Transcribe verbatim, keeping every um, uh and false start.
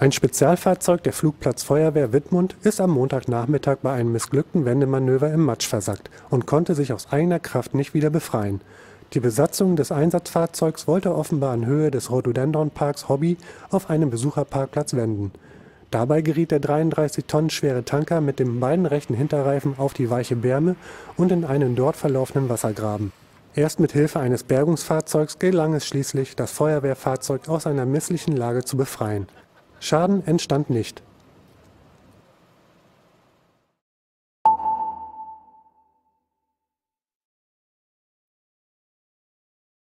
Ein Spezialfahrzeug der Flugplatzfeuerwehr Wittmund ist am Montagnachmittag bei einem missglückten Wendemanöver im Matsch versackt und konnte sich aus eigener Kraft nicht wieder befreien. Die Besatzung des Einsatzfahrzeugs wollte offenbar in Höhe des Rhododendronparks Hobby auf einem Besucherparkplatz wenden. Dabei geriet der dreiunddreißig Tonnen schwere Tanker mit den beiden rechten Hinterreifen auf die weiche Berme und in einen dort verlaufenden Wassergraben. Erst mit Hilfe eines Bergungsfahrzeugs gelang es schließlich, das Feuerwehrfahrzeug aus einer misslichen Lage zu befreien. Schaden entstand nicht.